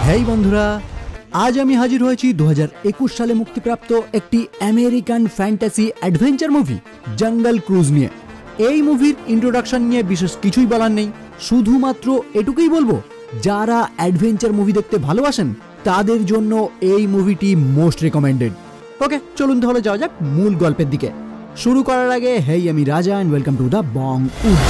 হেই বন্ধুরা, আজ আমি হাজির হয়েছি 2021 সালে মুক্তিপ্রাপ্ত একটি American fantasy adventure movie Jungle Cruise নিয়ে। এই মুভির ইন্ট্রোডাকশন নিয়ে বিশেষ কিছুই বলার নেই, শুধুমাত্র এটুকুই বলবো, যারা অ্যাডভেঞ্চার মুভি দেখতে ভালোবাসেন তাদের জন্য এই মুভিটি মোস্ট রেকমেন্ডেড। ওকে, চলুন তাহলে যাওয়া যাক মূল গল্পের দিকে। শুরু করার আগে হেই, আমি Raja and welcome to the Bongwood.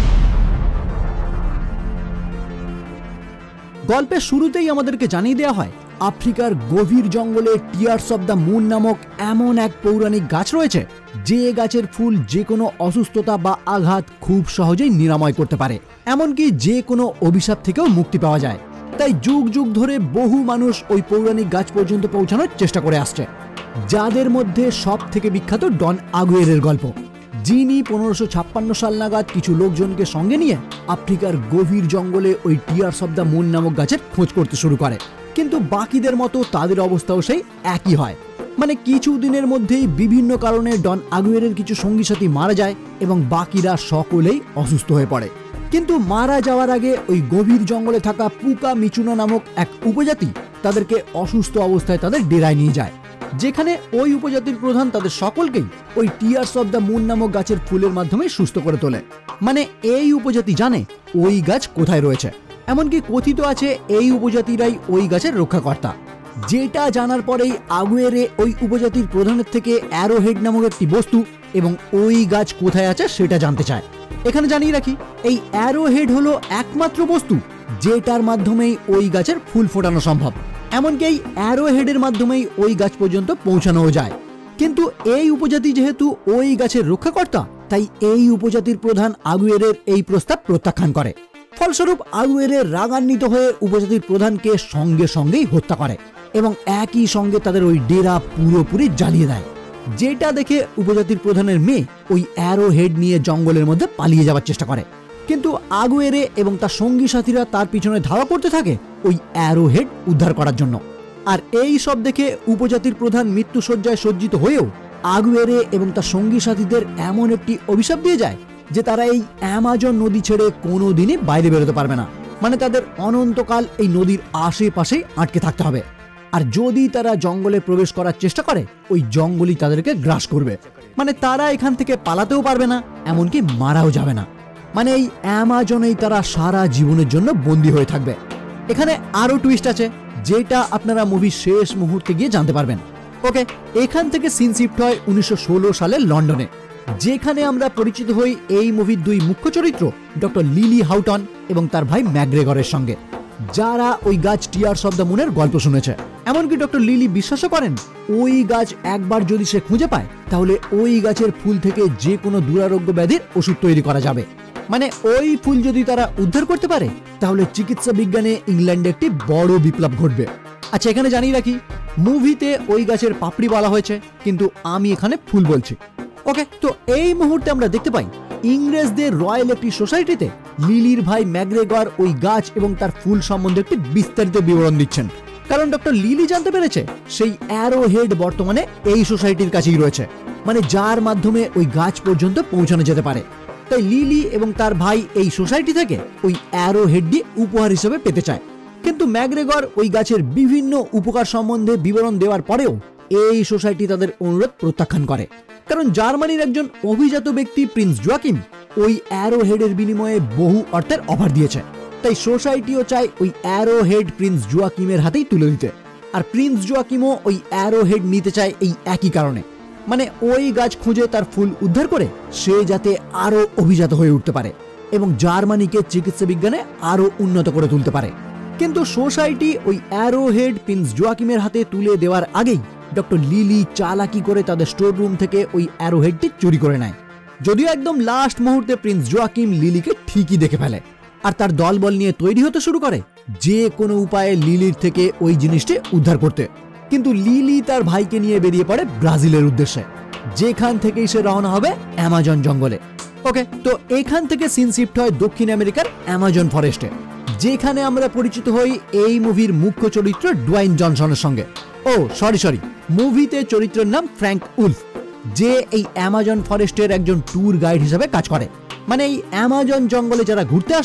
গল্পের শুরুতেই আমাদেরকে জানিয়ে দেওয়া হয় আফ্রিকার গভীর জঙ্গলে টিয়ার্স অব দ্য মুন নামক এমন এক পৌরাণিক গাছ রয়েছে, যে গাছের ফুল যে কোনো অসুস্থতা বা আঘাত খুব সহজেই নিরাময় করতে পারে, এমনকি যে কোনো অভিশাপ থেকেও মুক্তি পাওয়া যায়। তাই যুগ যুগ ধরে বহু মানুষ ওই পৌরাণিক গাছ পর্যন্ত পৌঁছানোর চেষ্টা করে আসছে, যাদের মধ্যে সব থেকে বিখ্যাত ডন আগুয়েরের গল্প, যিনি 1556 সাল নাগাদ কিছু লোকজনকে সঙ্গে নিয়ে আফ্রিকার গভীর জঙ্গলে ওই টিয়ার্স অব দ্য মুন নামক গাছের খোঁজ করতে শুরু করে। কিন্তু বাকিদের মতো তাদের অবস্থাও সেই একই হয়, মানে কিছু দিনের মধ্যেই বিভিন্ন কারণে ডন আগুয়েরের কিছু সঙ্গী সাথী মারা যায় এবং বাকিরা সকলেই অসুস্থ হয়ে পড়ে। কিন্তু মারা যাওয়ার আগে ওই গভীর জঙ্গলে থাকা পুকা মিচুনা নামক এক উপজাতি তাদেরকে অসুস্থ অবস্থায় তাদের ডেরায় নিয়ে যায়, যেখানে ওই উপজাতির প্রধান তাদের সকলকেই ওই টিয়ার্স অব দ্য মুন নামক গাছের ফুলের মাধ্যমে সুস্থ করে তোলে। মানে এই উপজাতি জানে ওই গাছ কোথায় রয়েছে, এমনকি কথিত আছে এই উপজাতিরাই ওই গাছের রক্ষাকর্তা। যেটা জানার পরেই আগুয়েরে ওই উপজাতির প্রধানের থেকে অ্যারোহেড নামক একটি বস্তু এবং ওই গাছ কোথায় আছে সেটা জানতে চায়। এখানে জানিয়ে রাখি, এই অ্যারোহেড হলো একমাত্র বস্তু যেটার মাধ্যমেই ওই গাছের ফুল ফোটানো সম্ভব, এমনকি এই অ্যারোহেডের মাধ্যমেই ওই গাছ পর্যন্ত পৌঁছানো যায়। কিন্তু এই উপজাতি যেহেতু ওই গাছের রক্ষাকর্তা, তাই এই উপজাতির প্রধান আগুয়েরের এই প্রস্তাব প্রত্যাখ্যান করে। ফলস্বরূপ আগুয়েরের রাগান্বিত হয়ে উপজাতির প্রধানকে সঙ্গে সঙ্গেই হত্যা করে এবং একই সঙ্গে তাদের ওই ডেরা পুরোপুরি জ্বালিয়ে দেয়। যেটা দেখে উপজাতির প্রধানের মেয়ে ওই অ্যারোহেড নিয়ে জঙ্গলের মধ্যে পালিয়ে যাওয়ার চেষ্টা করে, কিন্তু আগুয়েরে এবং তার সঙ্গী সাথীরা তার পিছনে ধাওয়া করতে থাকে ওই অ্যারোহেড উদ্ধার করার জন্য। আর এই সব দেখে উপজাতির প্রধান মৃত্যুশয্যায় সজ্জিত হয়েও আগুয়েরে এবং তার সঙ্গী সাথীদের এমন একটি অভিশাপ দিয়ে যায় যে তারা এই অ্যামাজন নদী ছেড়ে কোনোদিনই বাইরে বেরোতে পারবে না, মানে তাদের অনন্তকাল এই নদীর আশেপাশেই আটকে থাকতে হবে। আর যদি তারা জঙ্গলে প্রবেশ করার চেষ্টা করে, ওই জঙ্গলই তাদেরকে গ্রাস করবে, মানে তারা এখান থেকে পালাতেও পারবে না, এমনকি মারাও যাবে না, মানে এই অ্যামাজনেই তারা সারা জীবনের জন্য বন্দী হয়ে থাকবে। এখানে আরো টুইস্ট আছে, যেটা আপনারা মুভির শেষ মুহূর্তে গিয়ে জানতে পারবেন। ওকে, এখান থেকে সিন শিফট হয় 1916 সালে লন্ডনে, যেখানে আমরা পরিচিত হই এই মুভির দুই মুখ্য চরিত্র ডক্টর লিলি হাউটন এবং তার ভাই ম্যাকগ্রেগরের সঙ্গে, যারা ওই গাছ টিয়ার্স অব দ্য মুনের গল্প শুনেছে। এমনকি ডক্টর লিলি বিশ্বাসও করেন ওই গাছ একবার যদি সে খুঁজে পায়, তাহলে ওই গাছের ফুল থেকে যে কোনো দুরারোগ্য ব্যাধির ওষুধ তৈরি করা যাবে। মানে ওই ফুল যদি তারা উদ্ধার করতে পারে, তাহলে চিকিৎসা বিজ্ঞানে ইংল্যান্ডে একটি বড় বিপ্লব ঘটবে। আচ্ছা, এখানে জানিয়ে রাখি, মুভিতে ওই গাছের পাপড়ি বলা হয়েছে, কিন্তু আমি এখানে ফুল বলছি। ওকে, তো এই মুহূর্তে আমরা দেখতে পাই ইংরেজদের রয়্যাল একটি সোসাইটিতে লিলির ভাই ম্যাকগ্রেগর ওই গাছ এবং তার ফুল সম্বন্ধে একটি বিস্তারিত বিবরণ দিচ্ছেন, কারণ ডক্টর লিলি জানতে পেরেছে সেই অ্যারোহেড বর্তমানে এই সোসাইটির কাছেই রয়েছে, মানে যার মাধ্যমে ওই গাছ পর্যন্ত পৌঁছানো যেতে পারে। তাই লিলি এবং তার ভাই এই সোসাইটি থেকে ওই অ্যারোহেডটি উপহার হিসেবে পেতে চায়। কিন্তু ম্যাকগ্রেগর ওই গাছের বিভিন্ন উপকার সম্বন্ধে বিবরণ দেওয়ার পরেও এই সোসাইটি তাদের অনুরোধ প্রত্যাখ্যান করে, কারণ জার্মানির একজন অভিজাত ব্যক্তি প্রিন্স জোয়াকিম ওই অ্যারোহেডের বিনিময়ে বহু অর্থের অফার দিয়েছে। তাই সোসাইটিও চায় ওই অ্যারোহেড প্রিন্স জোয়াকিমের হাতেই তুলে দিতে, আর প্রিন্স জোয়াকিমও ওই অ্যারোহেড নিতে চায় এই একই কারণে, মানে ওই গাছ খুঁজে তার ফুল উদ্ধার করে সে যাতে আরো অভিজাত হয়ে উঠতে পারে এবং জার্মানিকে চিকিৎসা বিজ্ঞানে আরো উন্নত করে তুলতে পারে। কিন্তু সোসাইটি ওই অ্যারোহেড প্রিন্স জোয়াকিমের হাতে তুলে দেওয়ার আগেই ডক্টর লিলি চালাকি করে তাদের স্টোর রুম থেকে ওই অ্যারোহেডটি চুরি করে নেয়। যদিও একদম লাস্ট মুহূর্তে প্রিন্স জোয়াকিম লিলিকে ঠিকই দেখে ফেলে আর তার দলবল নিয়ে তৈরি হতে শুরু করে যে কোনো উপায়ে লিলির থেকে ওই জিনিসটি উদ্ধার করতে। কিন্তু লিলি তার ভাইকে নিয়ে বেরিয়ে পড়ে ব্রাজিলের উদ্দেশ্যে, যেখান থেকেই সে রওনা হবে অ্যামাজন জঙ্গলে। ওকে, তো এখান থেকে সিন শিফট হয় দক্ষিণ আমেরিকার অ্যামাজন ফরেস্টে, যেখানে আমরা পরিচিত হই এই মুভির মুখ্য চরিত্র ডুয়াইন জনসনের সঙ্গে। ও সরি, মুভিতে চরিত্রের নাম ফ্র্যাঙ্ক উলফ, যে এই অ্যামাজন ফরেস্টের একজন ট্যুর গাইড হিসেবে কাজ করে। মানে এই অ্যামাজন জঙ্গলে যারা ঘুরতে আসে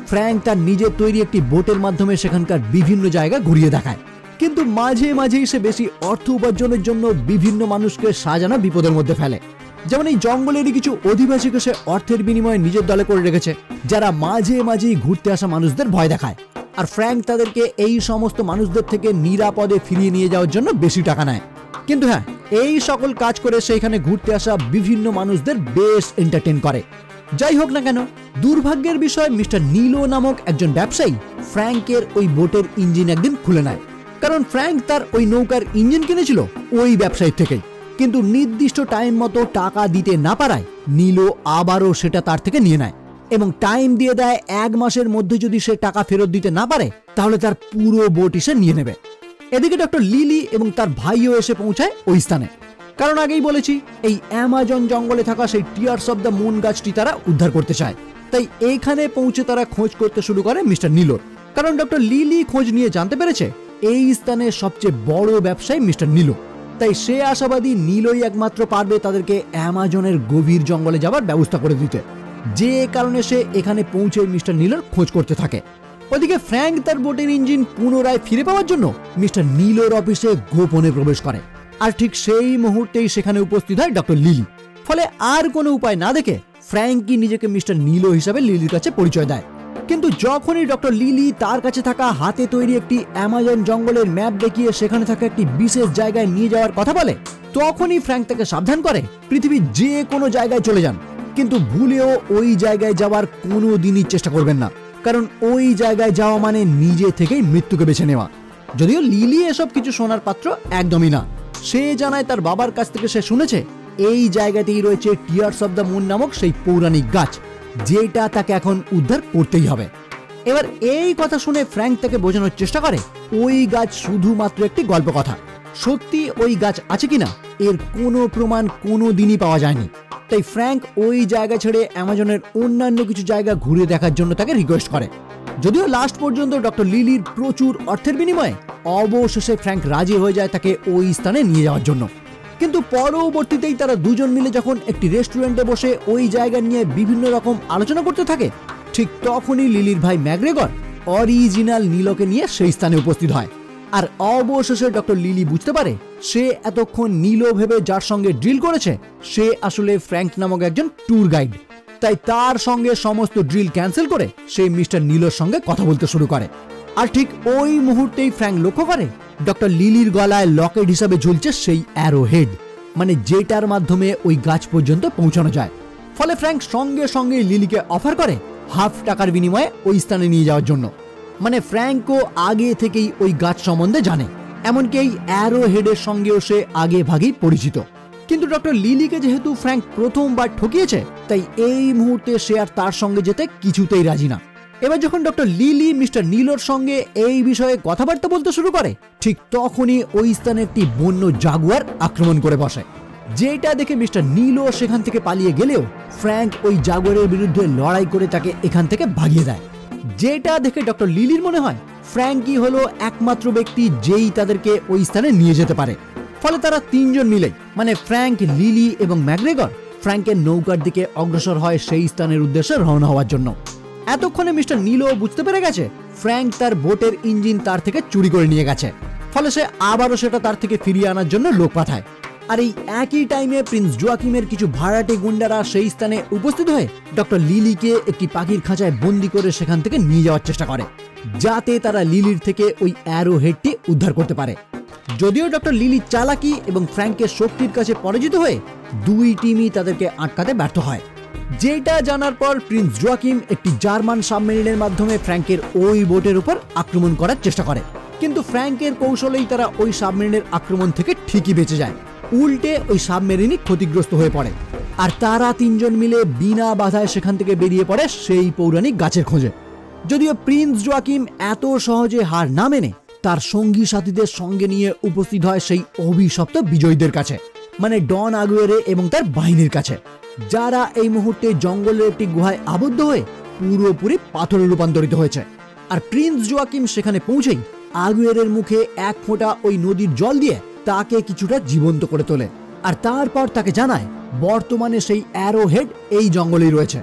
ফ্র্যাঙ্ক তার নিজের তৈরি একটি বোটের মাধ্যমে সেখানকার বিভিন্ন জায়গা ঘুরিয়ে দেখায়, কিন্তু মাঝে মাঝেই সে বেশি অর্থ উপার্জনের জন্য বিভিন্ন মানুষকে সাজানো বিপদের মধ্যে ফেলে। যেমন এই জঙ্গলেরই কিছু অধিবাসীকে সে অর্থের বিনিময়ে নিজের দলে করে রেখেছে, যারা মাঝে মাঝেই ঘুরতে আসা মানুষদের ভয় দেখায়। আর ফ্র্যাঙ্ক তাদেরকে এই সমস্ত মানুষদের থেকে নিরাপদে ফিরিয়ে নিয়ে যাওয়ার জন্য বেশি টাকা নেয়। কিন্তু হ্যাঁ, এই সকল কাজ করে সেখানে ঘুরতে আসা বিভিন্ন মানুষদের বেশ এন্টারটেইন করে। যাই হোক না কেন, দুর্ভাগ্যের বিষয় মিস্টার নিলো নামক একজন ব্যবসায়ী ফ্র্যাঙ্কের ওই বোটের ইঞ্জিন একদিন খুলে নেয়। কারণ ফ্র্যাঙ্ক তার ওই নৌকার ইঞ্জিন কিনেছিল ওই ব্যবসায়ীর থেকেই, কিন্তু নির্দিষ্ট টাইম মতো টাকা দিতে না পারায় নিলো আবারও সেটা তার থেকে নিয়ে নেয় এবং টাইম দিয়ে দেয় 1 মাসের মধ্যে যদি সে টাকা ফেরত দিতে না পারে তাহলে তার পুরো বোটই সে নিয়ে নেবে। এদিকে ডক্টর লিলি এবং তার ভাইও এসে পৌঁছায় ওই স্থানে, কারণ আগেই বলেছি এই অ্যামাজন জঙ্গলে থাকা সেই টিয়ার্স অফ দ্য মুন গাছটি তারা উদ্ধার করতে চায়। তাই এইখানে পৌঁছে তারা খোঁজ করতে শুরু করে মিস্টার নিলোর, কারণ ডক্টর লিলি খোঁজ নিয়ে জানতে পেরেছে এই স্থানের সবচেয়ে বড় ব্যবসায়ী মিস্টার নিলো। তাই সে আশাবাদী নিলোই একমাত্র পারবে তাদেরকে অ্যামাজনের গভীর জঙ্গলে যাওয়ার ব্যবস্থা করে দিতে, যে কারণে সে এখানে পৌঁছে মিস্টার নিলোর খোঁজ করতে থাকে। ওদিকে ফ্র্যাঙ্ক তার বোটের ইঞ্জিন পুনরায় ফিরে পাওয়ার জন্য মিস্টার নিলোর অফিসে গোপনে প্রবেশ করে, আর ঠিক সেই মুহূর্তেই সেখানে উপস্থিত হয় ডক্টর লিলি। ফলে আর কোনো উপায় না দেখে ফ্র্যাঙ্কি নিজেকে মিস্টার নিলো হিসাবে লিলির কাছে পরিচয় দেয়। কিন্তু যখনই ডক্টর লিলি তার কাছে থাকা হাতে তৈরি একটি অ্যামাজন জঙ্গলের ম্যাপ দেখিয়ে সেখানে থাকা একটি বিশেষ জায়গায় নিয়ে যাওয়ার কথা বলে, তখনই ফ্র্যাঙ্ক তাকে সাবধান করে পৃথিবীর যে কোনো জায়গায় চলে যান, কিন্তু ভুলেও ওই জায়গায় যাওয়ার কোনো দিনই চেষ্টা করবেন না, কারণ ওই জায়গায় যাওয়া মানে নিজে থেকেই মৃত্যুকে বেছে নেওয়া। যদিও লিলি এসব কিছু শোনার পাত্র একদমই না। সে জানায় তার বাবার কাছ থেকে সে শুনেছে এই জায়গাতেই রয়েছে টিয়ার্স অফ দ্য মুন নামক সেই পৌরাণিক গাছ, যেটা তাকে এখন উদ্ধার করতেই হবে। এবার এই কথা শুনে ফ্র্যাঙ্ক তাকে বোঝানোর চেষ্টা করে ওই গাছ শুধুমাত্র একটি গল্প কথা, সত্যি ওই গাছ আছে কিনা এর কোনো প্রমাণ কোনো দিনই পাওয়া যায়নি। তাই ফ্র্যাঙ্ক ওই জায়গা ছেড়ে অ্যামাজনের অন্যান্য কিছু জায়গা ঘুরে দেখার জন্য তাকে রিকোয়েস্ট করে। যদিও লাস্ট পর্যন্ত ডক্টর লিলির প্রচুর অর্থের বিনিময়ে অবশেষে ফ্র্যাঙ্ক রাজি হয়ে যায় তাকে ওই স্থানে নিয়ে যাওয়ার জন্য। কিন্তু পরবর্তীতেই তারা দুজন মিলে যখন একটি রেস্টুরেন্টে বসে ওই জায়গা নিয়ে বিভিন্ন রকম আলোচনা করতে থাকে, ঠিক তখনই লিলির ভাই ম্যাকগ্রেগর অরিজিনাল নিলোকে নিয়ে সেই স্থানে উপস্থিত হয়। আর অবশেষে ডক্টর লিলি বুঝতে পারে সে এতক্ষণ নিলো ভেবে যার সঙ্গে ড্রিল করেছে সে আসলে ফ্র্যাঙ্ক নামক একজন ট্যুর গাইড। তাই তার সঙ্গে সমস্ত ড্রিল ক্যান্সেল করে সে মিস্টার নিলোর সঙ্গে কথা বলতে শুরু করে। আর ঠিক ওই মুহূর্তেই ফ্র্যাঙ্ক লক্ষ্য করে ডক্টর লিলির গলায় লকেট হিসাবে ঝুলছে সেই অ্যারো হেড, মানে যেটার মাধ্যমে ওই গাছ পর্যন্ত পৌঁছানো যায়। ফলে ফ্র্যাঙ্ক সঙ্গে সঙ্গে লিলিকে অফার করে হাফ টাকার বিনিময়ে ওই স্থানে নিয়ে যাওয়ার জন্য। মানে ফ্র্যাঙ্কও আগে থেকেই ওই গাছ সম্বন্ধে জানে, এমনকি এই অ্যারো হেডের সঙ্গেও সে আগে ভাগেই পরিচিত। কিন্তু ডক্টর লিলিকে যেহেতু ফ্র্যাঙ্ক প্রথমবার ঠকিয়েছে, তাই এই মুহূর্তে সে আর তার সঙ্গে যেতে কিছুতেই রাজি না। এবার যখন ডক্টর লিলি মিস্টার নিলোর সঙ্গে এই বিষয়ে কথাবার্তা বলতে শুরু করে, ঠিক তখনই ওই স্থানে একটি বন্য জাগুয়ার আক্রমণ করে বসে, যেটা দেখে মিস্টার নিলো সেখান থেকে পালিয়ে গেলেও ফ্র্যাঙ্ক ওই জাগুয়ারের বিরুদ্ধে লড়াই করে তাকে এখান থেকে ভাগিয়ে দেয়। যেটা দেখে ডক্টর লিলির মনে হয় ফ্র্যাঙ্কই হলো একমাত্র ব্যক্তি যেই তাদেরকে ওই স্থানে নিয়ে যেতে পারে। ফলে তারা তিনজন মিলে, মানে ফ্র্যাঙ্ক, লিলি এবং ম্যাকগ্রেগর, ফ্র্যাঙ্কের নৌকার দিকে অগ্রসর হয় সেই স্থানের উদ্দেশ্যে রওনা হওয়ার জন্য। এতক্ষণে মিস্টার নিলো বুঝতে পেরে গেছে ফ্র্যাঙ্ক তার বোটের ইঞ্জিন তার থেকে চুরি করে নিয়ে গেছে। ফলে সে আবারও সেটা তার থেকে ফিরিয়ে আনার জন্য লোক পাঠায়। আর এই একই টাইমে প্রিন্স জোয়াকিমের কিছু ভাড়াটে গুন্ডারা সেই স্থানে উপস্থিত হয়ে ডক্টর লিলিকে একটি পাখির খাঁচায় বন্দি করে সেখান থেকে নিয়ে যাওয়ার চেষ্টা করে, যাতে তারা লিলির থেকে ওই অ্যারো হেডটি উদ্ধার করতে পারে। যদিও ডক্টর লিলি চালাকি এবং ফ্র্যাঙ্কের শক্তির কাছে পরাজিত হয়ে দুই টিমই তাদেরকে আটকাতে ব্যর্থ হয়। যেটা জানার পর প্রিন্স জোয়াকিম একটি জার্মান সাবমেরিনের মাধ্যমে ফ্র্যাঙ্কের ওই বোটের উপর আক্রমণ করার চেষ্টা করে, কিন্তু ফ্র্যাঙ্কের কৌশলেই তারা ওই সাবমেরিনের আক্রমণ থেকে ঠিকই বেঁচে যায়। উল্টে ওই সাবমেরিনই ক্ষতিগ্রস্ত হয়ে পড়ে, আর তারা তিনজন মিলে বিনা বাধায় সেখান থেকে বেরিয়ে পড়ে সেই পৌরাণিক গাছের খোঁজে। যদিও প্রিন্স জোয়াকিম এত সহজে হার না মেনে তার সঙ্গী সাথীদের সঙ্গে নিয়ে উপস্থিত হয় সেই অভিশপ্ত বিজয়ীদের কাছে, মানে ডন আগুয়েরে এবং তার বাহিনীর কাছে, যারা এই মুহূর্তে জঙ্গলের একটি গুহায় আবদ্ধ হয়ে পুরোপুরি পাথরে রূপান্তরিত হয়েছে। আর প্রিন্স জোয়াকিম সেখানে পৌঁছেই আগুয়েরের মুখে এক ফোঁটা ওই নদীর জল দিয়ে তাকে কিছুটা জীবন্ত করে তোলে, আর তারপর তাকে জানায় বর্তমানে সেই অ্যারো হেড এই জঙ্গলেই রয়েছে,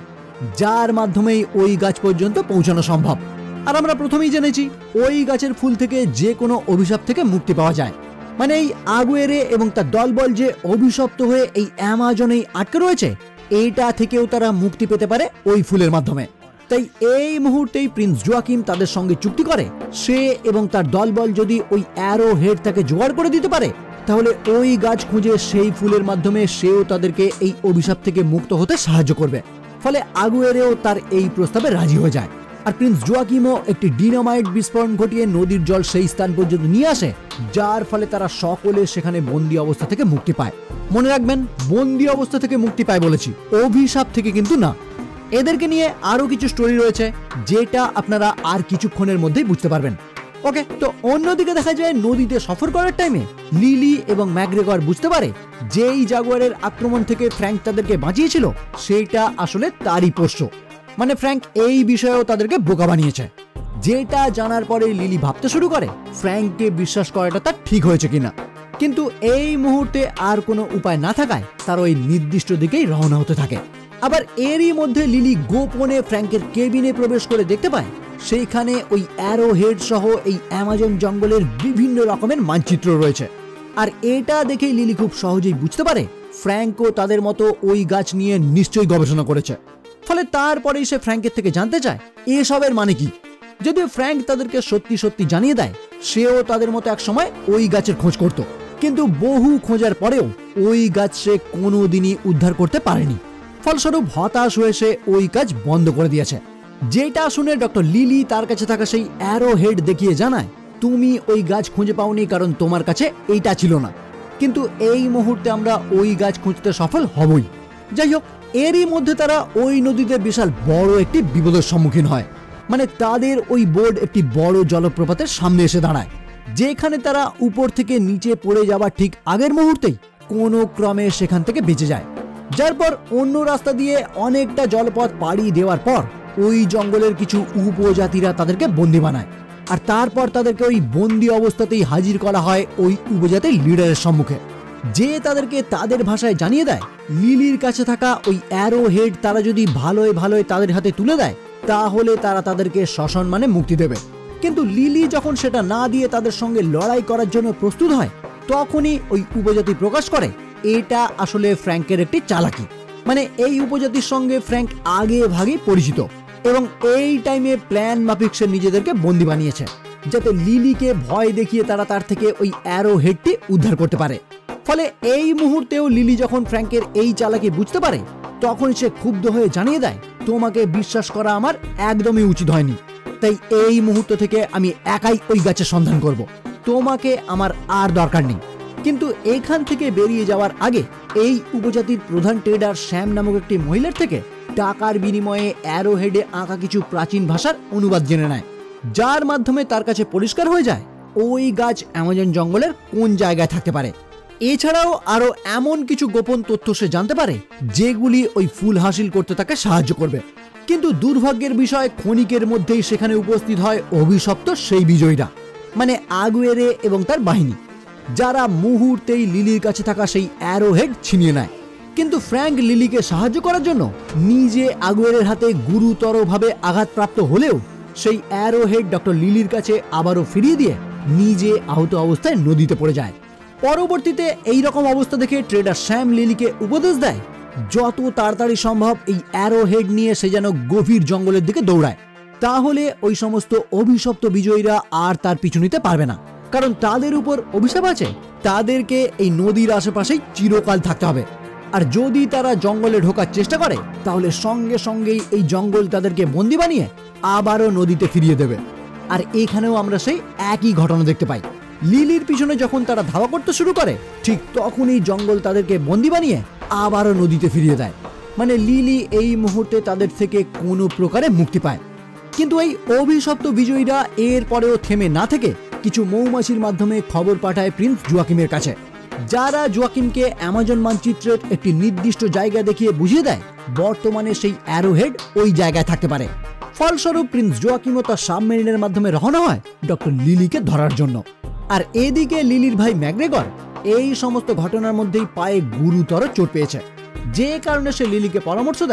যার মাধ্যমেই ওই গাছ পর্যন্ত পৌঁছানো সম্ভব। আর আমরা প্রথমেই জেনেছি ওই গাছের ফুল থেকে যে কোনো অভিশাপ থেকে মুক্তি পাওয়া যায়। মানে এই আগুয়েরে এবং তার দলবল যে অভিশপ্ত হয়ে এই অ্যামাজনেই আটকে রয়েছে, এইটা থেকেও তারা মুক্তি পেতে পারে ওই ফুলের মাধ্যমে। তাই এই মুহূর্তেই প্রিন্স জোয়াকিম তাদের সঙ্গে চুক্তি করে, সে এবং তার দলবল যদি ওই অ্যারো হেড তাকে জোগাড় করে দিতে পারে, তাহলে ওই গাছ খুঁজে সেই ফুলের মাধ্যমে সেও তাদেরকে এই অভিশাপ থেকে মুক্ত হতে সাহায্য করবে। ফলে আগুয়েরেও তার এই প্রস্তাবে রাজি হয়ে যায়। আর প্রিন্স জোয়াকিমও একটি ডিনামাইট বিস্ফোরণ ঘটিয়ে নদীর জল সেই স্থান পর্যন্ত নিয়ে আসে, যার ফলে তারা সকলে সেখানে বন্দী অবস্থা থেকে মুক্তি পায়। মনে রাখবেন, বন্দী অবস্থা থেকে মুক্তি পায় বলেছি, অভিশাপ থেকে কিন্তু না। এদেরকে নিয়ে আরো কিছু স্টোরি রয়েছে, যেটা আপনারা আর কিছুক্ষণের মধ্যেই বুঝতে পারবেন। ওকে, তো অন্যদিকে দেখা যায় নদীতে সফর করার টাইমে লিলি এবং ম্যাকগ্রেগর বুঝতে পারে যেই জাগুয়ারের আক্রমণ থেকে ফ্র্যাঙ্ক তাদেরকে বাঁচিয়েছিল সেটা আসলে তারই পোষ্য। মানে ফ্র্যাঙ্ক এই বিষয়েও তাদেরকে বোকা বানিয়েছে। যেটা জানার পরে লিলি ভাবতে শুরু করে ফ্র্যাঙ্ককে বিশ্বাস করাটা তার ঠিক হয়েছে কিনা। কিন্তু এই মুহূর্তে আর কোনো উপায় না থাকায় তার ওই নির্দিষ্ট দিকেই রওনা হতে থাকে। আবার এরই মধ্যে লিলি গোপনে ফ্র্যাঙ্কের কেবিনে প্রবেশ করে দেখতে পায় সেইখানে ওই অ্যারো হেড সহ এই অ্যামাজন জঙ্গলের বিভিন্ন রকমের মানচিত্র রয়েছে। আর এটা দেখে লিলি খুব সহজেই বুঝতে পারে ফ্র্যাঙ্কও তাদের মতো ওই গাছ নিয়ে নিশ্চয়ই গবেষণা করেছে। ফলে তারপরেই সে ফ্র্যাঙ্কের থেকে জানতে চায় এসবের মানে কি। যদিও ফ্র্যাঙ্ক তাদেরকে সত্যি সত্যি জানিয়ে দেয় সেও তাদের মতো এক সময় ওই গাছের খোঁজ করত, কিন্তু বহু খোঁজার পরেও ওই গাছ সে কোনোদিনই উদ্ধার করতে পারেনি। ফলস্বরূপ হতাশ হয়ে সে ওই কাজ বন্ধ করে দিয়েছে। যেটা শুনে ডক্টর লিলি তার কাছে থাকা সেই অ্যারো হেড দেখিয়ে জানায়, তুমি ওই গাছ খুঁজে পাওনি কারণ তোমার কাছে এইটা ছিল না, কিন্তু এই মুহূর্তে আমরা ওই গাছ খুঁজতে সফল হবই। যাই হোক, এরই মধ্যে তারা ওই নদীতে বিশাল বড় একটি বিপদের সম্মুখীন হয়। মানে তাদের ওই বোর্ড একটি বড় জলপ্রপাতের সামনে এসে দাঁড়ায়, যেখানে তারা উপর থেকে নিচে পড়ে যাওয়ার ঠিক আগের মুহূর্তেই কোনো ক্রমে সেখান থেকে বেঁচে যায়। যার পর অন্য রাস্তা দিয়ে অনেকটা জলপথ পাড়ি দেওয়ার পর ওই জঙ্গলের কিছু উপজাতিরা তাদেরকে বন্দি বানায়। আর তারপর তাদেরকে ওই বন্দি অবস্থাতেই হাজির করা হয় ওই উপজাতির লিডারের সম্মুখে, যে তাদেরকে তাদের ভাষায় জানিয়ে দেয় লিলির কাছে থাকা ওই অ্যারো হেড তারা যদি ভালোই ভালোই তাদের হাতে তুলে দেয় তাহলে তারা তাদেরকে সসম্মানে মুক্তি দেবে। কিন্তু লিলি যখন সেটা না দিয়ে তাদের সঙ্গে লড়াই করার জন্য প্রস্তুত হয়, তখনই ওই উপজাতি প্রকাশ করে এটা আসলে ফ্র্যাঙ্কের একটি চালাকি। মানে এই উপজাতির সঙ্গে ফ্র্যাঙ্ক আগে ভাগে পরিচিত এবং এই টাইমে প্ল্যান মাফিক সে নিজেদেরকে বন্দি বানিয়েছে, যাতে লিলিকে ভয় দেখিয়ে তারা তার থেকে ওই অ্যারো হেডটি উদ্ধার করতে পারে। ফলে এই মুহূর্তেও লিলি যখন ফ্র্যাঙ্কের এই চালাকি বুঝতে পারে, তখন সে ক্ষুব্ধ হয়ে জানিয়ে দেয়, তোমাকে বিশ্বাস করা আমার একদমই উচিত হয়নি, তাই এই মুহূর্ত থেকে আমি একাই ওই গাছের সন্ধান করব, তোমাকে আমার আর দরকার নেই। কিন্তু এখান থেকে বেরিয়ে যাওয়ার আগে এই উপজাতির প্রধান ট্রেডার শ্যাম নামক একটি মহিলার থেকে টাকার বিনিময়ে অ্যারো হেডে আঁকা কিছু প্রাচীন ভাষার অনুবাদ জেনে নেয়, যার মাধ্যমে তার কাছে পরিষ্কার হয়ে যায় ওই গাছ অ্যামাজন জঙ্গলের কোন জায়গায় থাকতে পারে। এছাড়াও আরো এমন কিছু গোপন তথ্য সে জানতে পারে যেগুলি ওই ফুল হাসিল করতে তাকে সাহায্য করবে। কিন্তু দুর্ভাগ্যের বিষয়, ক্ষণিকের মধ্যেই সেখানে উপস্থিত হয় অভিশপ্ত সেই বিজয়ীরা, মানে আগুয়েরে এবং তার বাহিনী, যারা মুহূর্তেই লিলির কাছে থাকা সেই অ্যারো হেড ছিনিয়ে নেয়। কিন্তু ফ্র্যাঙ্ক লিলিকে সাহায্য করার জন্য নিজে আগুয়েরের হাতে গুরুতরভাবে আঘাতপ্রাপ্ত হলেও সেই অ্যারো হেড ডক্টর লিলির কাছে আবারও ফিরিয়ে দিয়ে নিজে আহত অবস্থায় নদীতে পড়ে যায়। পরবর্তীতে এই রকম অবস্থা দেখে ট্রেডার শ্যাম লিলিকে উপদেশ দেয় যত তাড়াতাড়ি সম্ভব এই অ্যারো হেড নিয়ে সে যেন গভীর জঙ্গলের দিকে দৌড়ায়, তাহলে ওই সমস্ত অভিশপ্ত বিজয়ীরা আর তার পিছু নিতে পারবে না, কারণ তাদের উপর অভিশাপ আছে তাদেরকে এই নদীর আশেপাশেই চিরকাল থাকতে হবে। আর যদি তারা জঙ্গলে ঢোকার চেষ্টা করে তাহলে সঙ্গে সঙ্গেই এই জঙ্গল তাদেরকে বন্দি বানিয়ে আবারও নদীতে ফিরিয়ে দেবে। আর এখানেও আমরা সেই একই ঘটনা দেখতে পাই। লিলির পিছনে যখন তারা ধাওয়া করতে শুরু করে, ঠিক তখনই জঙ্গল তাদেরকে বন্দি বানিয়ে আবারও নদীতে ফিরিয়ে দেয়। মানে লিলি এই মুহূর্তে তাদের থেকে কোনো প্রকারে মুক্তি পায়। কিন্তু এই অভিশপ্ত বিজয়ীরা এর পরেও থেমে না থেকে কিছু মৌমাছির মাধ্যমে খবর পাঠায় প্রিন্স জোয়াকিমের কাছে, যারা জোয়াকিমকে অ্যামাজন মানচিত্রের একটি নির্দিষ্ট জায়গা দেখিয়ে বুঝিয়ে দেয় বর্তমানে সেই অ্যারো হেড ওই জায়গায় থাকতে পারে। ফলস্বরূপ প্রিন্স জোয়াকিম ও তার সাবমেরিনের মাধ্যমে রওনা হয় ডক্টর লিলিকে ধরার জন্য। আর এদিকে লিলির ভাই ম্যাকগ্রেগর এই সমস্ত ঘটনার মধ্যেই পায়ে গুরুতর চোট পেয়েছে, যে কারণে সে লিলিকে পরামর্শ দেয়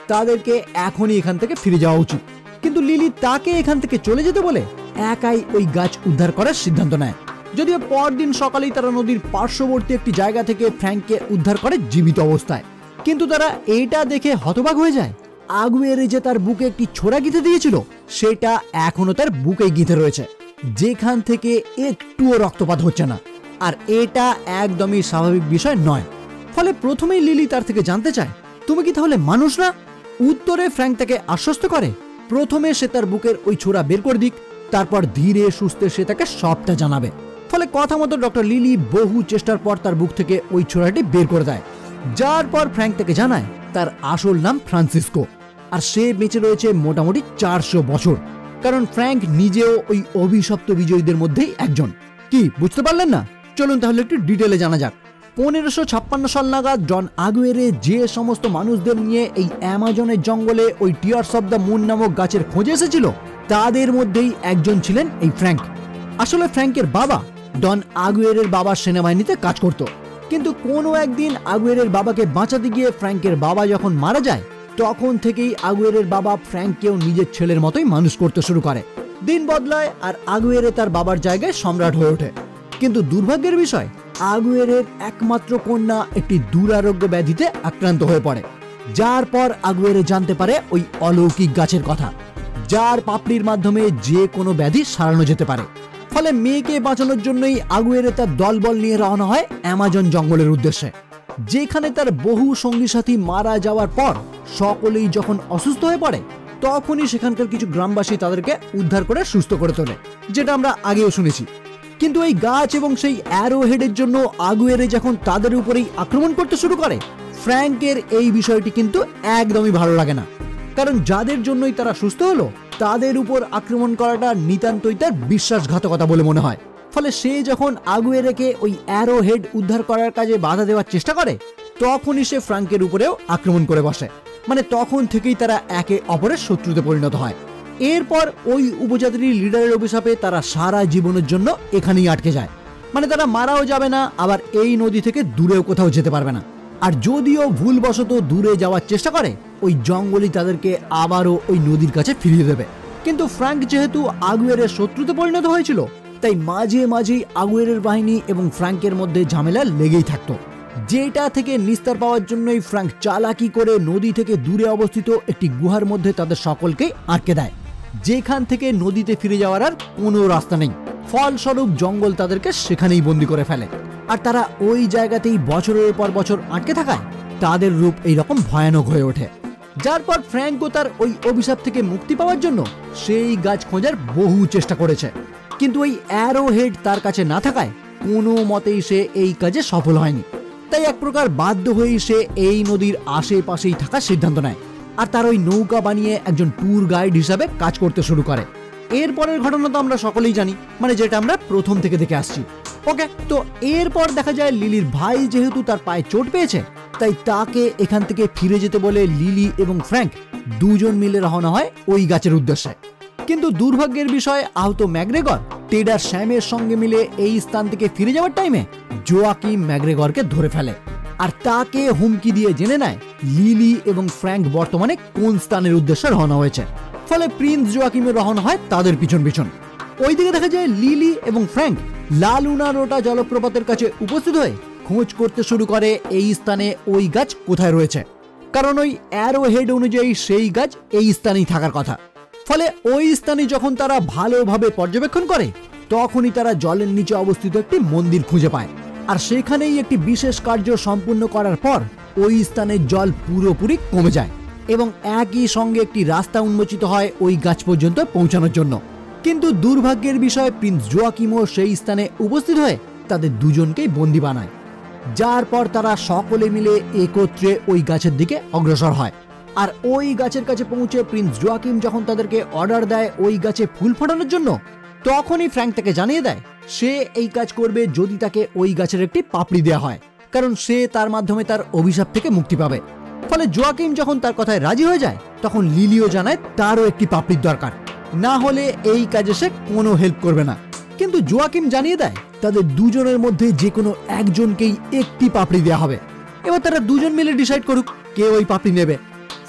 তাদেরকে এখনই এখান থেকে ফিরে যাওয়া উচিত। কিন্তু লিলি তাকে এখান থেকে চলে যেতে বলে একাই ওই গাছ উদ্ধার করার সিদ্ধান্ত নেয়। যদিও পরদিন সকালেই তারা নদীর পার্শ্ববর্তী একটি জায়গা থেকে ফ্র্যাঙ্ককে উদ্ধার করে জীবিত অবস্থায়। কিন্তু তারা এটা দেখে হতবাক হয়ে যায়, আগুয়েরে যে তার বুকে একটি ছোরা গিঁথে দিয়েছিল সেটা এখনো তার বুকে গিঁথে রয়েছে, যেখান থেকে একটুও রক্তপাত হচ্ছে না। আর এটা একদমই স্বাভাবিক বিষয় নয়। ফলে প্রথমেই লিলি তার থেকে জানতে চায়, তুমি কি তাহলে মানুষ না? উত্তরে ফ্র্যাঙ্ক তাকে আশ্বস্ত করে প্রথমে সে তার বুকের ওই ছোরা বের করে দিক, তারপর ধীরে সুস্থে সে তাকে সবটা জানাবে। ফলে কথা মতো ডক্টর লিলি বহু চেষ্টার পর তার বুক থেকে ওই ছোরাটি বের করে দেয়, যার পর ফ্র্যাঙ্ক তাকে জানায় তার আসল নাম ফ্রান্সিসকো, আর সে বেঁচে রয়েছে মোটামুটি 400 বছর। কারণ ফ্র্যাঙ্ক নিজেও ওই অভিশপ্ত বিজয়ীদের মধ্যেই একজন। কি বুঝতে পারলেন না? চলুন তাহলে একটু ডিটেলে জানা যাক। 1556 সাল নাগাদ ডন আগুয়েরে যে সমস্ত মানুষদের নিয়ে এই অ্যামাজনের জঙ্গলে ওই টিয়ার্স অব দ্য মুন নামক গাছের খোঁজে এসেছিল, তাদের মধ্যেই একজন ছিলেন এই ফ্র্যাঙ্ক। আসলে ফ্র্যাঙ্কের বাবা ডন আগুয়েরের বাবার সেনাবাহিনীতে কাজ করত, কিন্তু কোনো একদিন আগুয়েরের বাবাকে বাঁচাতে গিয়ে ফ্র্যাঙ্কের বাবা যখন মারা যায়, তখন থেকেই আগুয়েরের বাবা ফ্র্যাঙ্ককেও নিজের ছেলের মতোই মানুষ করতে শুরু করে। দিন বদলায় আর আগুয়েরে তার বাবার জায়গায় সম্রাট হয়ে ওঠে। কিন্তু দুর্ভাগ্যের বিষয়, আগুয়েরের একমাত্র কন্যা একটি দুরারোগ্য ব্যাধিতে আক্রান্ত হয়ে পড়ে, যার পর আগুয়েরে জানতে পারে ওই অলৌকিক গাছের কথা, যার পাপড়ির মাধ্যমে যে কোনো ব্যাধি সারানো যেতে পারে। ফলে মেয়েকে বাঁচানোর জন্যই আগুয়েরে তার দলবল নিয়ে রওনা হয় অ্যামাজন জঙ্গলের উদ্দেশ্যে, যেখানে তার বহু সঙ্গী সাথী মারা যাওয়ার পর সকলেই যখন অসুস্থ হয়ে পড়ে, তখনই সেখানকার কিছু গ্রামবাসী তাদেরকে উদ্ধার করে সুস্থ করে তোলে, যেটা আমরা আগেও শুনেছি। কিন্তু এই গাছ এবং সেই অ্যারো হেডের জন্য আগুয়েরে যখন তাদের উপরেই আক্রমণ করতে শুরু করে, ফ্র্যাঙ্কের এই বিষয়টি কিন্তু একদমই ভালো লাগে না। কারণ যাদের জন্যই তারা সুস্থ হলো, তাদের উপর আক্রমণ করাটা নিতান্তই তার বিশ্বাসঘাতকতা বলে মনে হয়। ফলে সে যখন আগুয়েরেকে ওই অ্যারো হেড উদ্ধার করার কাজে বাধা দেওয়ার চেষ্টা করে, তখনই সে ফ্র্যাঙ্কের উপরেও আক্রমণ করে বসে। মানে তখন থেকেই তারা একে অপরের শত্রুতে পরিণত হয়। এরপর ওই উপজাতির লিডারের অভিশাপে তারা সারা জীবনের জন্য এখানেই আটকে যায়। মানে তারা মারাও যাবে না, আবার এই নদী থেকে দূরেও কোথাও যেতে পারবে না। আর যদিও ভুলবশত দূরে যাওয়ার চেষ্টা করে, ওই জঙ্গলই তাদেরকে আবারও ওই নদীর কাছে ফিরিয়ে দেবে। কিন্তু ফ্র্যাঙ্ক যেহেতু আগুয়েরের শত্রুতে পরিণত হয়েছিল, তাই মাঝে মাঝেই আগুয়েরের বাহিনী এবং ফ্র্যাঙ্কের মধ্যে ঝামেলা লেগেই থাকতো, যেটা থেকে নিস্তার পাওয়ার জন্যই ফ্র্যাঙ্ক চালাকি করে নদী থেকে দূরে অবস্থিত একটি গুহার মধ্যে তাদের সকলকেই আটকে দেয়, যেখান থেকে নদীতে ফিরে যাওয়ার আর কোনো রাস্তা নেই। ফলস্বরূপ জঙ্গল তাদেরকে সেখানেই বন্দি করে ফেলে। আর তারা ওই জায়গাতেই বছরের পর বছর আটকে থাকায় তাদের রূপ এইরকম ভয়ানক হয়ে ওঠে। যার পর ফ্র্যাঙ্কও তার ওই অভিশাপ থেকে মুক্তি পাওয়ার জন্য সেই গাছ খোঁজার বহু চেষ্টা করেছে, কিন্তু ওই অ্যারো হেড তার কাছে না থাকায় কোনো মতেই সে এই কাজে সফল হয়নি। তাই এক প্রকার বাধ্য হয়েই সে এই নদীর আশেপাশেই থাকার সিদ্ধান্ত নেয়, আর তার ওই নৌকা বানিয়ে একজন ট্যুর গাইড হিসাবে কাজ করতে শুরু করে। এরপরের ঘটনা তো আমরা সকলেই জানি, মানে যেটা আমরা প্রথম থেকে দেখে আসছি। ওকে, তো এরপর দেখা যায় লিলির ভাই যেহেতু তার পায়ে চোট পেয়েছে, তাই তাকে এখান থেকে ফিরে যেতে বলে লিলি এবং ফ্র্যাঙ্ক দুজন মিলে রওনা হয় ওই গাছের উদ্দেশ্যে। কিন্তু দুর্ভাগ্যের বিষয়, আহত ম্যাকগ্রেগর টেডার স্যামের সঙ্গে মিলে এই স্থান থেকে ফিরে যাওয়ার টাইমে জোয়াকিম ম্যাকগ্রেগরকে ধরে ফেলে, আর তাকে হুমকি দিয়ে জেনে নেয় লিলি এবং ফ্র্যাঙ্ক বর্তমানে কোন স্থানের উদ্দেশ্যে রওনা হয়েছে। ফলে প্রিন্স জোয়াকিমের রওনা হয় তাদের পিছন পিছন। ওইদিকে দেখা যায় লিলি এবং ফ্র্যাঙ্ক লা লুনা রোটা জলপ্রপাতের কাছে উপস্থিত হয়ে খোঁজ করতে শুরু করে এই স্থানে ওই গাছ কোথায় রয়েছে, কারণ ওই অ্যারো হেড অনুযায়ী সেই গাছ এই স্থানেই থাকার কথা। ফলে ওই স্থানে যখন তারা ভালোভাবে পর্যবেক্ষণ করে, তখনই তারা জলের নিচে অবস্থিত একটি মন্দির খুঁজে পায়, আর সেখানেই একটি বিশেষ কার্য সম্পূর্ণ করার পর ওই স্থানের জল পুরোপুরি কমে যায় এবং একই সঙ্গে একটি রাস্তা উন্মোচিত হয় ওই গাছ পর্যন্ত পৌঁছানোর জন্য। কিন্তু দুর্ভাগ্যের বিষয়, প্রিন্স জোয়াকিমও সেই স্থানে উপস্থিত হয়ে তাদের দুজনকেই বন্দী বানায়, যার পর তারা সকলে মিলে একত্রে ওই গাছের দিকে অগ্রসর হয়। আর ওই গাছের কাছে পৌঁছে প্রিন্স জোয়াকিম যখন তাদেরকে অর্ডার দেয় ওই গাছে ফুল ফোটানোর জন্য, তখনই ফ্র্যাঙ্ক তাকে জানিয়ে দেয় সে এই কাজ করবে যদি তাকে ওই গাছের একটি পাপড়ি দেওয়া হয়, কারণ সে তার মাধ্যমে তার অভিশাপ থেকে মুক্তি পাবে। ফলে জোয়াকিম যখন তার কথায় রাজি হয়ে যায়, তখন লিলিও জানায় তারও একটি পাপড়ির দরকার, না হলে এই কাজে সে কোনো হেল্প করবে না। কিন্তু জোয়াকিম জানিয়ে দেয় তাদের দুজনের মধ্যে যে কোনো একজনকেই একটি পাপড়ি দেওয়া হবে। এবার তারা দুজন মিলে ডিসাইড করুক কে ওই পাপড়ি নেবে।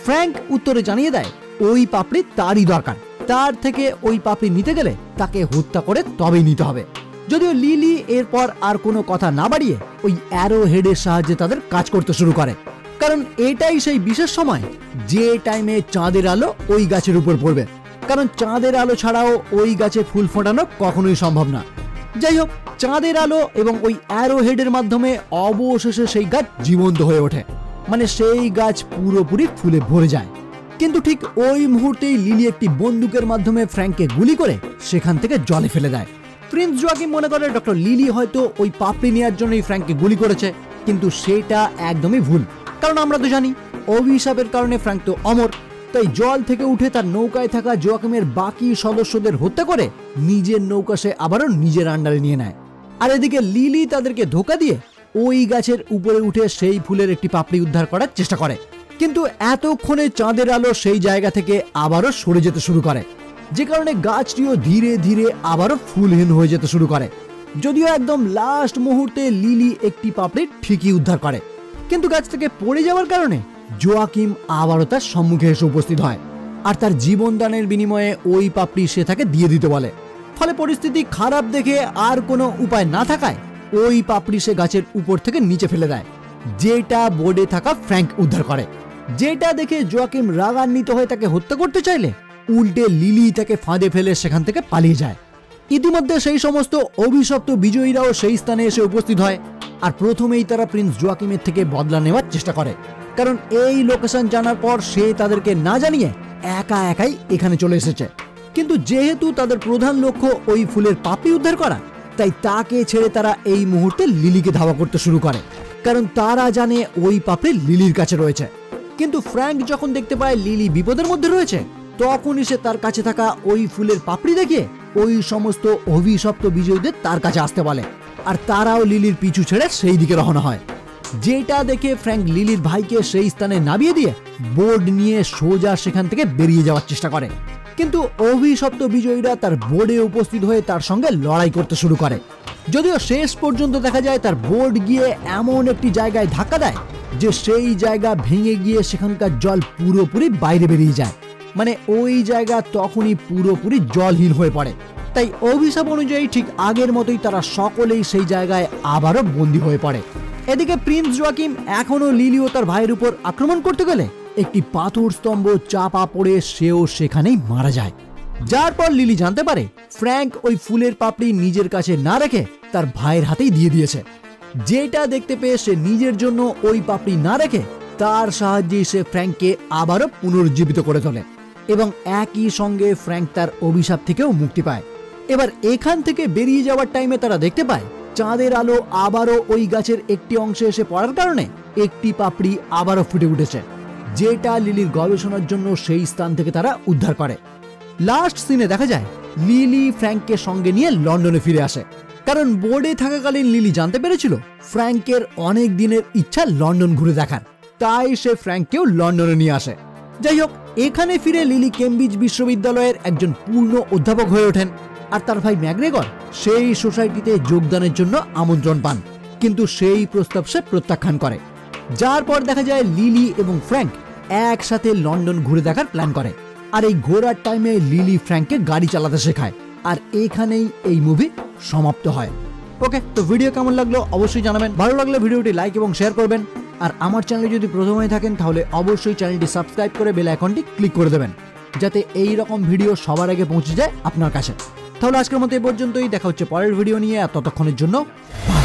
ফ্র্যাঙ্ক উত্তরে জানিয়ে দেয় ওই পাপড়ি তারই দরকার, তার থেকে ওই পাপড়ি নিতে গেলে তাকে হত্যা করে তবেই নিতে হবে। যদিও লিলি এরপর আর কোনো কথা না বাড়িয়ে ওই অ্যারো হেডের সাহায্যে তাদের কাজ করতে শুরু করে, কারণ এটাই সেই বিশেষ সময় যে টাইমে চাঁদের আলো ওই গাছের উপর পড়বে, কারণ চাঁদের আলো ছাড়াও ওই গাছে ফুল ফোটানো কখনোই সম্ভব না। যাই হোক, চাঁদের আলো এবং ওই অ্যারো হেডের মাধ্যমে অবশেষে সেই গাছ জীবন্ত হয়ে ওঠে, মানে সেই গাছ পুরোপুরি ফুলে ভরে যায়। কিন্তু ঠিক ওই মুহূর্তেই লিলি একটি বন্দুকের মাধ্যমে ফ্র্যাঙ্ককে গুলি করে সেখান থেকে জলে ফেলে দেয়। প্রিন্স জোয়াকিম মনে করে ডক্টর লিলি হয়তো ওই পাপড়ি নেওয়ার জন্যই ফ্র্যাঙ্ককে গুলি করেছে, কিন্তু সেটা একদমই ভুল, কারণ আমরা তো জানি অভিশাপের কারণে ফ্র্যাঙ্ক তো অমর, তাই জল থেকে উঠে তার নৌকায় থাকা জোয়াকিমের বাকি সদস্যদের হত্যা করে নিজের নৌকা সে আবারও নিজের আন্ডারে নিয়ে নেয়। আর এদিকে লিলি তাদেরকে ধোঁকা দিয়ে ওই গাছের উপরে উঠে সেই ফুলের একটি পাপড়ি উদ্ধার করার চেষ্টা করে, কিন্তু এতক্ষণে চাঁদের আলো সেই জায়গা থেকে আবারও সরে যেতে শুরু করে, যে কারণে গাছটিও ধীরে ধীরে আবারও ফুলহীন হয়ে যেতে শুরু করে। যদিও একদম লাস্ট মুহূর্তে লিলি একটি পাপড়ি ঠিকই উদ্ধার করে, কিন্তু গাছ থেকে পড়ে যাওয়ার কারণে জোয়াকিম আবারও তার সম্মুখে এসে উপস্থিত হয় আর তার জীবনদানের বিনিময়ে ওই পাপড়ি সে তাকে দিয়ে দিতে বলে। ফলে পরিস্থিতি খারাপ দেখে আর কোনো উপায় না থাকায় ওই পাপড়ি সে গাছের উপর থেকে নিচে ফেলে দেয়, যেটা বোর্ডে থাকা ফ্র্যাঙ্ক উদ্ধার করে। যেটা দেখে জোয়াকিম রাগান্বিত হয়ে তাকে হত্যা করতে চাইলে উল্টে লিলি তাকে ফাঁদে ফেলে সেখান থেকে পালিয়ে যায়। ইতিমধ্যে সেই সমস্ত অভিশপ্ত বিজয়ীরাও সেই স্থানে এসে উপস্থিত হয় আর প্রথমেই তারা প্রিন্স জোয়াকিমের থেকে বদলা নেওয়ার চেষ্টা করে, কারণ এই লোকেশন জানার পর সে তাদেরকে না জানিয়ে একা একাই এখানে চলে এসেছে। কিন্তু যেহেতু তাদের প্রধান লক্ষ্য ওই ফুলের পাপড়ি উদ্ধার করা, তাই তাকে ছেড়ে তারা এই মুহূর্তে লিলিকে ধাওয়া করতে শুরু করে, কারণ তারা জানে ওই পাপড়ি লিলির কাছে রয়েছে। কিন্তু ফ্র্যাঙ্ক যখন দেখতে পায় লিলি বিপদের মধ্যে রয়েছে, তখনই সে তার কাছে থাকা ওই ফুলের পাপড়ি দেখিয়ে ওই সমস্ত অভিশপ্ত বিজয়ীদের তার কাছে আসতে বলে, আর তারাও লিলির পিছু ছেড়ে সেই দিকে রওনা হয়। যেটা দেখে ফ্র্যাঙ্ক লিলির ভাইকে সেই স্থানে নামিয়ে দিয়ে বোর্ড নিয়ে সোজা সেখান থেকে বেরিয়ে যাওয়ার চেষ্টা করে, কিন্তু অভিশপ্ত বিজয়ীরা তার বোর্ডে উপস্থিত হয়ে তার সঙ্গে লড়াই করতে শুরু করে। যদিও শেষ পর্যন্ত দেখা যায় তার বোর্ড গিয়ে এমন একটি জায়গায় ধাক্কা দেয় যে সেই জায়গা ভেঙে গিয়ে সেখানকার জল পুরোপুরি বাইরে বেরিয়ে যায়, মানে ওই জায়গা তখনই পুরোপুরি জলহীন হয়ে পড়ে। তাই অভিশাপ অনুযায়ী ঠিক আগের মতোই তারা সকলেই সেই জায়গায় আবারও বন্দী হয়ে পড়ে। এদিকে প্রিন্স জোয়াকিম এখনো লিলি ও তার ভাইয়ের উপর আক্রমণ করতে গেলে একটি পাথর স্তম্ভ চাপা পড়ে সেও সেখানেই মারা যায়, যার পর লিলি জানতে পারে ফ্র্যাঙ্ক ওই ফুলের পাপড়ি নিজের কাছে না রেখে তার ভাইয়ের হাতেই দিয়ে দিয়েছে। যেটা দেখতে পেয়ে সে নিজের জন্য ওই পাপড়ি না রেখে তার সাহায্যে সে ফ্র্যাঙ্ককে আবারও পুনরুজ্জীবিত করে তোলে এবং একই সঙ্গে ফ্র্যাঙ্ক তার অভিশাপ থেকেও মুক্তি পায়। এবার এখান থেকে বেরিয়ে যাওয়ার টাইমে তারা দেখতে পায় চাঁদের আলো আবারও ওই গাছের একটি অংশে এসে পড়ার কারণে একটি পাপড়ি আবারও ফুটে উঠেছে, যেটা লিলির গবেষণার জন্য সেই স্থান থেকে তারা উদ্ধার করে। লাস্ট সিনে দেখা যায় লিলি ফ্র্যাঙ্ককে সঙ্গে নিয়ে লন্ডনে ফিরে আসে, কারণ বোর্ডে থাকাকালীন লিলি জানতে পেরেছিল ফ্র্যাঙ্কের অনেক দিনের ইচ্ছা লন্ডন ঘুরে দেখার, তাই সে ফ্র্যাঙ্ককেও লন্ডনে নিয়ে আসে। যাই হোক, এখানে ফিরে লিলি কেমব্রিজ বিশ্ববিদ্যালয়ের একজন পূর্ণ অধ্যাপক হয়ে ওঠেন আর তার ভাই ম্যাকগ্রেগর সেই সোসাইটিতে যোগদানের জন্য আমন্ত্রণ পান, কিন্তু সেই প্রস্তাব সে প্রত্যাখ্যান করে। যার পর দেখা যায় লিলি এবং ফ্র্যাঙ্ক একসাথে লন্ডন ঘুরে দেখার প্ল্যান করে, আর এই ঘোরার টাইমে লিলি ফ্র্যাঙ্ককে গাড়ি চালাতে শেখায়, আর এখানেই এই মুভি সমাপ্ত হয়। ওকে, তো ভিডিও কেমন লাগলো অবশ্যই জানাবেন, ভালো লাগলে ভিডিওটি লাইক এবং শেয়ার করবেন, আর আমার চ্যানেলে যদি প্রথম হয়ে থাকেন তাহলে অবশ্যই চ্যানেলটি সাবস্ক্রাইব করে বেল আইকনটি ক্লিক করে দেবেন, যাতে এই রকম ভিডিও সবার আগে পৌঁছে যায় আপনার কাছে। তাহলে আজকের মতো এই পর্যন্তই, দেখা হচ্ছে পরের ভিডিও নিয়ে, আর ততক্ষণের জন্য